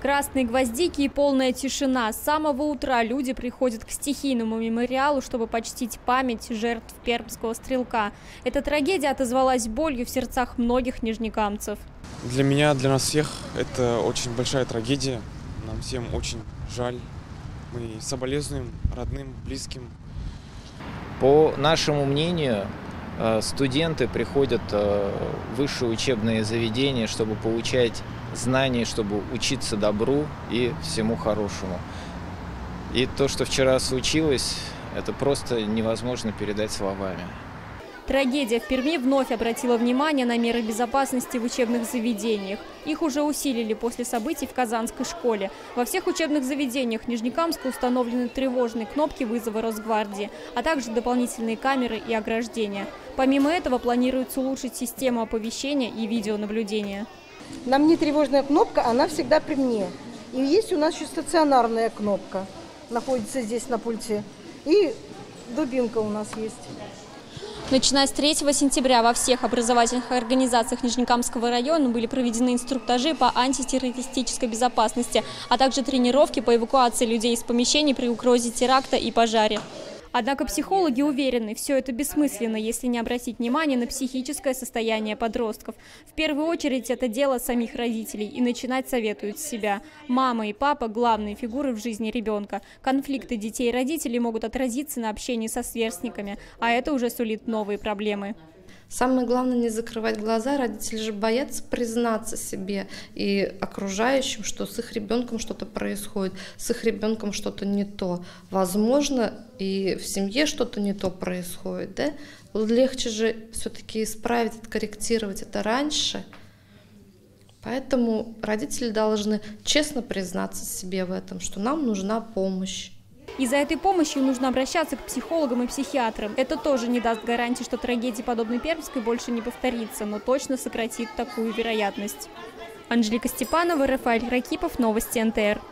Красные гвоздики и полная тишина. С самого утра люди приходят к стихийному мемориалу, чтобы почтить память жертв пермского стрелка. Эта трагедия отозвалась болью в сердцах многих нижнекамцев. Для меня, для нас всех это очень большая трагедия. Нам всем очень жаль. Мы соболезнуем родным, близким. По нашему мнению, студенты приходят в высшие учебные заведения, чтобы получать знания, чтобы учиться добру и всему хорошему. И то, что вчера случилось, это просто невозможно передать словами. Трагедия в Перми вновь обратила внимание на меры безопасности в учебных заведениях. Их уже усилили после событий в Казанской школе. Во всех учебных заведениях Нижнекамска установлены тревожные кнопки вызова Росгвардии, а также дополнительные камеры и ограждения. Помимо этого планируется улучшить систему оповещения и видеонаблюдения. На мне тревожная кнопка, она всегда при мне. И есть у нас еще стационарная кнопка, находится здесь на пульте. И дубинка у нас есть. Начиная с 3 сентября во всех образовательных организациях Нижнекамского района были проведены инструктажи по антитеррористической безопасности, а также тренировки по эвакуации людей из помещений при угрозе теракта и пожаре. Однако психологи уверены, все это бессмысленно, если не обратить внимание на психическое состояние подростков. В первую очередь это дело самих родителей, и начинать советуют с себя. Мама и папа – главные фигуры в жизни ребенка. Конфликты детей и родителей могут отразиться на общении со сверстниками, а это уже сулит новые проблемы. Самое главное не закрывать глаза. Родители же боятся признаться себе и окружающим, что с их ребенком что-то происходит, с их ребенком что-то не то. Возможно, и в семье что-то не то происходит. Да? Легче же все-таки исправить, откорректировать это раньше. Поэтому родители должны честно признаться себе в этом, что нам нужна помощь. И за этой помощью нужно обращаться к психологам и психиатрам. Это тоже не даст гарантии, что трагедии, подобной пермской, больше не повторится, но точно сократит такую вероятность. Анжелика Степанова, Рафаэль Ракипов, Новости НТР.